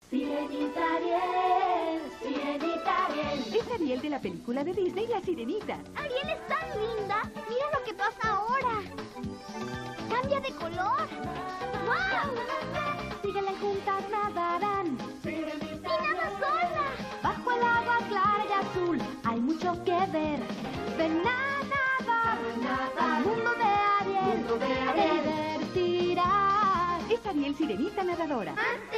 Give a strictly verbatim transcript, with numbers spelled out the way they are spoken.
Sirenita Ariel, Sirenita Ariel. Es Ariel de la película de Disney, La Sirenita. Ariel es tan linda. Mira lo que pasa ahora. Cambia de color. ¡Wow! Síguela juntas, nadarán. ¡Y nada sola! Bajo el agua clara y azul hay mucho que ver. Ven a nadar, al mundo de Ariel, Mundo de te Ariel. divertirás. Es Ariel Sirenita nadadora. Ah,